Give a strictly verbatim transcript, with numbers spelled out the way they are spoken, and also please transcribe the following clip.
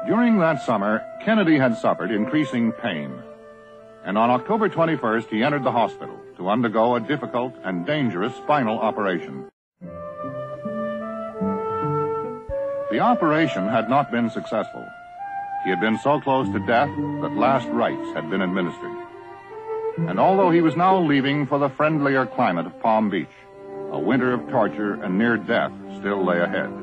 During that summer, Kennedy had suffered increasing pain. And on October twenty-first, he entered the hospital to undergo a difficult and dangerous spinal operation. The operation had not been successful. He had been so close to death that last rites had been administered. And although he was now leaving for the friendlier climate of Palm Beach, a winter of torture and near death still lay ahead.